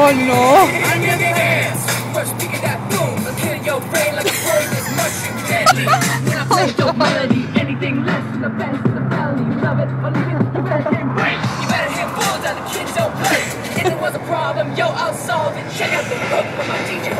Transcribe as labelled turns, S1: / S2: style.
S1: Oh no!
S2: First speak of that boom, I'll kill your brain like a poisonous mushroom deadly. When I play your melody, anything less than the best of the valley. You love it or leave it, you better hit break. You better hit bulls out, the kids don't play. If it was a problem, yo, I'll solve it. Check out the hook from my DJ.